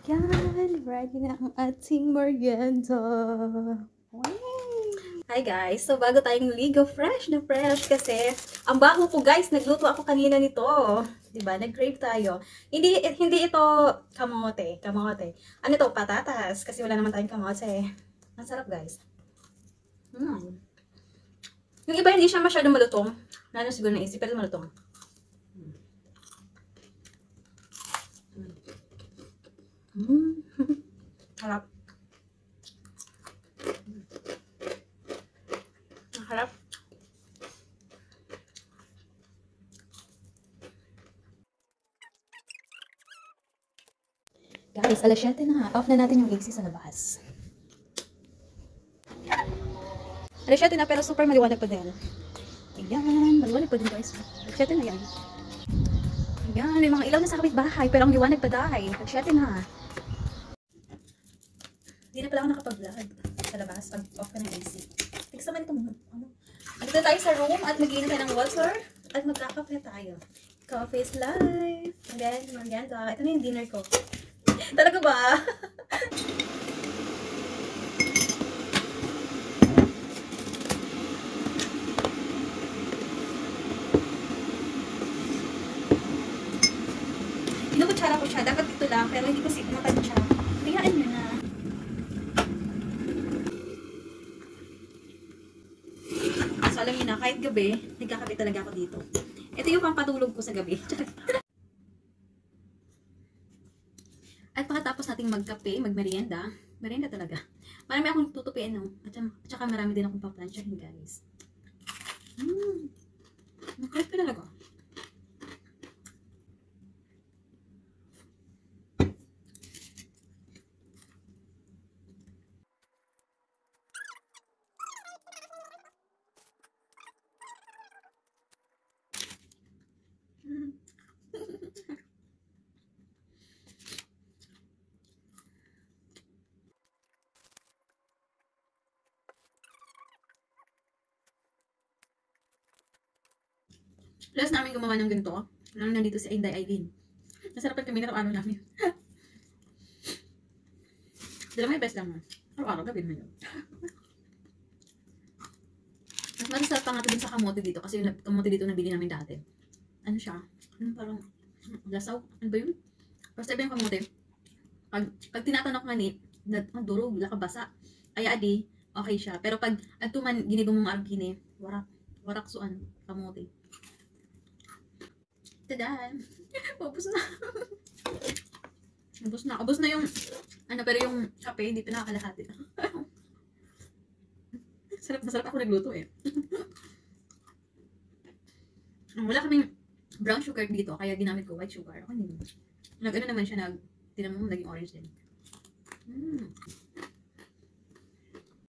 Yan, ready na ang ating merienda. Hi guys! So bago tayong ligo, fresh na fresh kasi ang baho ko guys, nagluto ako kanina nito. Diba? Nag-crave tayo. Hindi ito kamote. Ano to? Patatas. Kasi wala naman tayong kamote. Ang sarap guys. Yung iba hindi siya masyadong malutong. Lalo siguro naisip, pero malutong. Harap. Harap. Guys, alas 7 na. Off na natin yung AC sa labas. Alas 7 na pero super maliwanag pa din. Ayan, maliwanag pa din guys. Alas 7 na yan. Ayan, may mga ilaw na sa kapitbahay pero ang liwanag pa dahil. Alas 7 na. Hindi na pala ako nakapag-vlog sa labas pag off ka ng AC. Tignan naman ito muna. Dito tayo sa room at mag-iinit tayo ng water at magkakape tayo. Coffee is life. And then, maganda. Ito na yung dinner ko. Talaga ba? Kinukutsara ko siya. Dapat dito lang. Pero hindi ko matansya. Hayaan nyo na. So, alam nyo na, kahit gabi, nagkakape talaga ako dito. Ito yung pampatulog ko sa gabi. At pagkatapos nating magkape, magmerienda, merienda talaga. Marami akong tutupiin, no? At saka marami din akong paplansyahin, guys. Crispy talaga. Plus namin gumawa ng ganito. Nang nandito si Inday Aileen. Nasarapan kami na araw namin. Dala may best lang. Araw-araw gabi naman yun. Mas masasarap pa nga ito dun sa kamote dito. Kasi yung kamote dito nabili namin dati. Ano siya? Parang lasaw. Ano ba yun? Basta iba yung kamote. Pag tinatanok nga ni, durog, lakabasa. Kaya adi, okay siya. Pero pag agtuman, ginigong mong argine, warak suan, kamote. Tadan! Ubus na. Ubus na yung, pero yung kape, hindi pa nakakalahati. Sarap na sarap ako nagluto eh. Wala kaming brown sugar dito, kaya ginamit ko white sugar. Nag-ano naman siya, tinamang naging orange din.